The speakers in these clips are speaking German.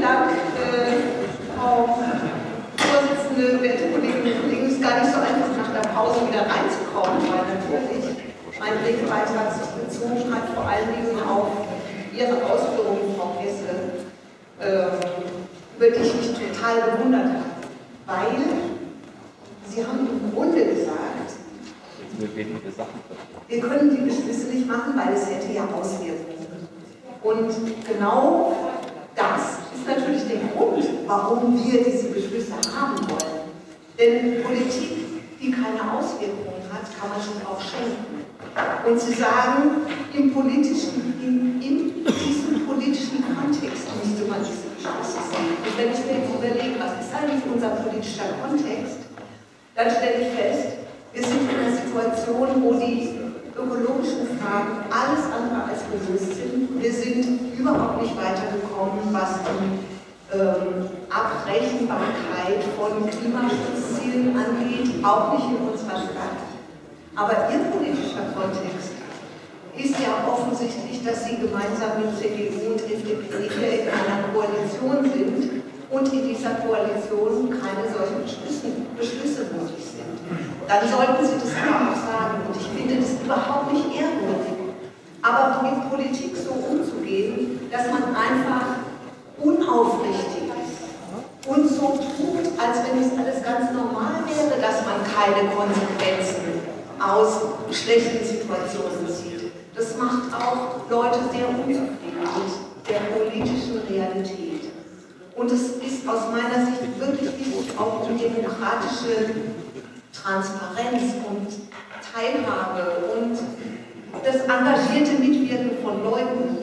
Dank, Frau Vorsitzende, werte Kolleginnen und Kollegen. Es ist gar nicht so einfach, nach der Pause wieder reinzukommen, weil natürlich mein Redebeitrag sich bezogen hat, vor allen Dingen auf Ihre Ausführungen, Frau Hesse, über die ich mich total bewundert habe. Weil Sie haben im Grunde gesagt, wir können die Beschlüsse nicht machen, weil es hätte ja Auswirkungen. Und genau das ist natürlich der Grund, warum wir diese Beschlüsse haben wollen. Denn Politik, die keine Auswirkungen hat, kann man sich auch schenken. Und Sie sagen, in diesem politischen Kontext müsste man diese Beschlüsse sehen. Und wenn ich mir jetzt überlege, was ist eigentlich unser politischer Kontext, dann stelle ich fest, wir sind in einer Situation, wo die ökologischen Fragen alles andere als gelöst sind. Wir sind überhaupt nicht weitergekommen, was die Abrechenbarkeit von Klimaschutzzielen angeht, auch nicht in unserer Stadt. Aber Ihr politischer Kontext ist ja offensichtlich, dass Sie gemeinsam mit CDU und FDP hier in einer Koalition sind und in dieser Koalition keine solchen Beschlüsse möglich sind. Dann sollten Sie das aber auch sagen. Und ich finde das überhaupt nicht ehrwürdig. Aber mit Politik so umzugehen, dass man einfach unaufrichtig ist und so tut, als wenn es alles ganz normal wäre, dass man keine Konsequenzen aus schlechten Situationen zieht. Das macht auch Leute sehr unzufrieden mit der politischen Realität. Und es ist aus meiner Sicht wirklich wichtig, auch um demokratische Transparenz und Teilhabe und das engagierte Mitwirken von Leuten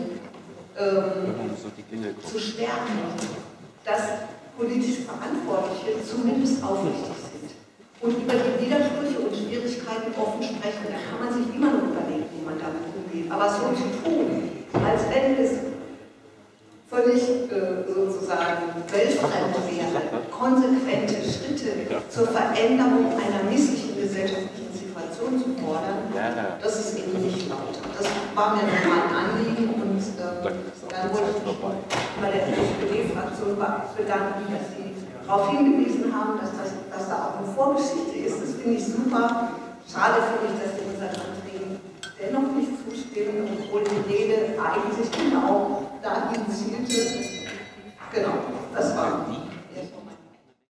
zu stärken, dass politisch Verantwortliche zumindest aufrichtig sind und über die Widersprüche und Schwierigkeiten offen sprechen. Da kann man sich immer noch überlegen, wie man damit umgeht. Aber so zu tun, als wenn es völlig sozusagen weltfremd wäre, konsequente Schritte zur Veränderung einer misslichen gesellschaftlichen Situation zu fordern, das ist eben nicht lauter. Das war mir nochmal ein Anliegen und dann wollte ich mich bei der SPD-Fraktion bedanken, dass Sie darauf hingewiesen haben, dass da auch eine Vorgeschichte ist. Das finde ich super. Schade finde ich, dass Sie unseren Anträgen dennoch nicht zustimmen, obwohl die Rede eigentlich genau dahin zielte. Genau, das war